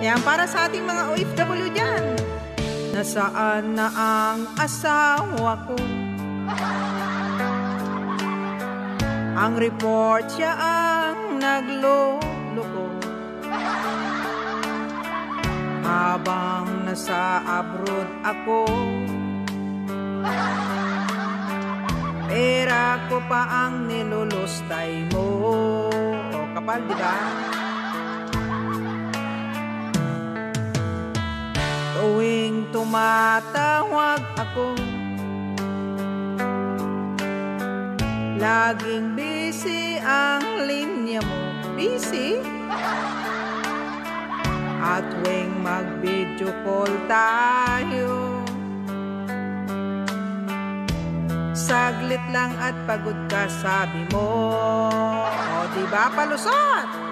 Yan, para sa ating mga OFW dyan. Nasaan na ang asawa ko? Ang report siya ang nagloloko. Habang nasa abroad ako, pera ko pa ang nilulustay mo. O, kapal, di ba? Tuwing tumatawag ako, laging busy ang linya mo. Busy? At tuwing mag-video call tayo, saglit lang at pagod ka, sabi mo. O, diba palusot?